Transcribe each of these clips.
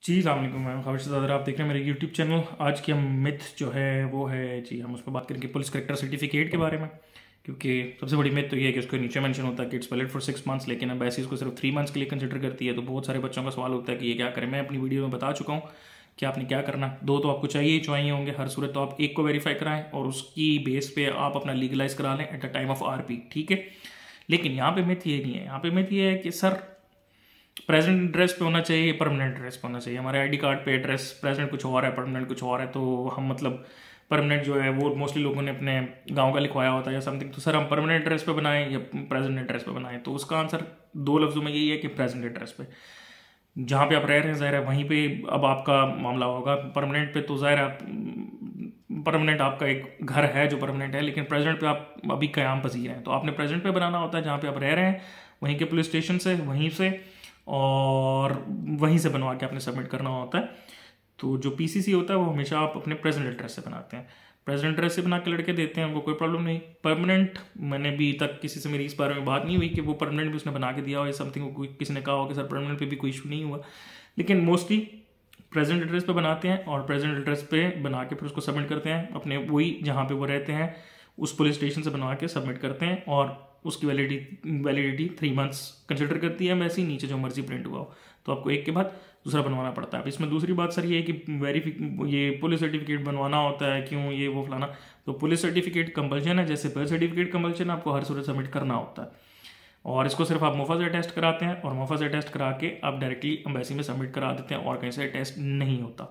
जी अस्सलाम वालेकुम, मैं ख़ालिद ज़ादर, आप देख रहे हैं मेरे यूट्यूब चैनल। आज की हम मिथ जो है वो है जी, हम उस पर बात करेंगे पुलिस करेक्टर सर्टिफिकेट के बारे में। क्योंकि सबसे बड़ी मिथ तो ये है कि उसके नीचे मेंशन होता है कि इट्स वैलिड फॉर 6 मंथ्स, लेकिन अब ऐसी इसको सिर्फ 3 मंथ्स के लिए कंसिडर करती है। तो बहुत सारे बच्चों का सवाल होता है कि ये क्या करें। मैं अपनी वीडियो में बता चुका हूँ कि आपने क्या करना। दो तो आपको चाहिए होंगे हर सूरत, तो आप एक को वेरीफाई कराएं और उसकी बेस पे आप अपना लीगलाइज करा लें at the time of RP, ठीक है। लेकिन यहाँ पे मिथ ये नहीं है, यहाँ पे मिथ ये है कि सर प्रेजेंट एड्रेस पे होना चाहिए, परमानेंट एड्रेस पे होना चाहिए। हमारे ID कार्ड पे एड्रेस प्रेजेंट कुछ और है, परमानेंट कुछ और है। तो हम मतलब परमानेंट जो है वो मोस्टली लोगों ने अपने गांव का लिखवाया होता है या समथिंग। तो सर हम परमानेंट एड्रेस पे बनाएं या प्रेजेंट एड्रेस पे बनाएं? तो उसका आंसर दो लफ्ज़ों में यही है कि प्रेजेंट एड्रेस पे। जहाँ पे आप रह रहे हैं ज़ाहिर है वहीं पे अब आपका मामला होगा। परमानेंट पे तो ज़ाहिर है परमानेंट आपका एक घर है जो परमानेंट है, लेकिन प्रेजेंट पे आप अभी क़याम पजीर हैं। तो आपने प्रेजेंट पे बनाना होता है जहाँ पे आप रह रहे हैं, वहीं के पुलिस स्टेशन से, वहीं से, और वहीं से बनवा के आपने सबमिट करना होता है। तो जो PCC होता है वो हमेशा आप अपने प्रेजेंट एड्रेस से बनाते हैं। प्रेजेंट एड्रेस से बना के लड़के देते हैं, वो कोई प्रॉब्लम नहीं। परमानेंट मैंने अभी तक किसी से मेरी इस बारे में बात नहीं हुई कि वो परमानेंट भी उसने बना के दिया हो या समथिंग, कोई किसी ने कहा हो कि सर परमानेंट पे भी कोई इशू नहीं हुआ। लेकिन मोस्टली प्रेजेंट एड्रेस पे बनाते हैं और प्रेजेंट एड्रेस पे बना के फिर उसको सबमिट करते हैं अपने वही जहाँ पे वो रहते हैं उस पुलिस स्टेशन से बनवा के सबमिट करते हैं। और उसकी वैलिडिटी 3 मंथ्स कंसिडर करती है। वैसे ही नीचे जो मर्जी प्रिंट हुआ हो तो आपको एक के बाद दूसरा बनवाना पड़ता है। अब इसमें दूसरी बात सर ये है कि ये पुलिस सर्टिफिकेट बनवाना होता है, क्यों ये वो फलाना। तो पुलिस सर्टिफिकेट कंपल्शन है, जैसे बर्थ सर्टिफिकेट कंपल्शन आपको हर सूरत सबमिट करना होता है। और इसको सिर्फ आप मोफा से अटेस्ट कराते हैं और मोफा से अटेस्ट करा के आप डायरेक्टली एम्बेसी में सबमिट करा देते हैं और कहीं से अटेस्ट नहीं होता।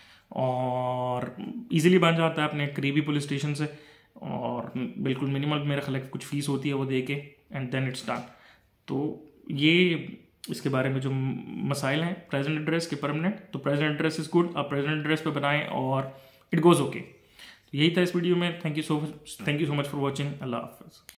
और इजीली बन जाता है अपने करीबी पुलिस स्टेशन से, और बिल्कुल मिनिमल मेरा ख्याल कुछ फीस होती है वो दे के, एंड देन इट्स डन। तो ये इसके बारे में जो मसाइल हैं प्रेजेंट एड्रेस के परमानेंट, तो प्रेजेंट एड्रेस इज़ गुड, आप प्रेजेंट एड्रेस पे बनाएं और इट गोज़ ओके। तो यही था इस वीडियो में। Thank you so much for watching. अल्लाह हाफ़िज़।